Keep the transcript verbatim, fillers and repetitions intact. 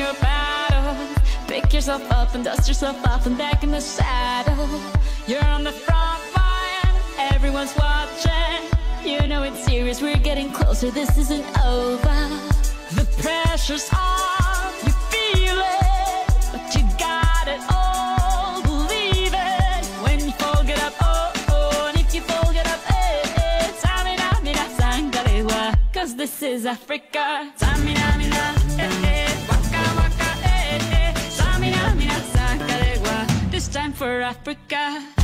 your battles. Pick yourself up and dust yourself off and back in the saddle. You're on the front line, everyone's watching. You know it's serious, we're getting closer, this isn't over. The pressure's on, you feel it, but you got it all, believe it. When you fall, get up, oh, oh, and if you fall, get up, eh, eh. Samina, mina, sangalewa, cause this is Africa. Samina, mina, eh, eh, waka, waka, eh, eh. Samina, mina, sangalewa, this time for Africa.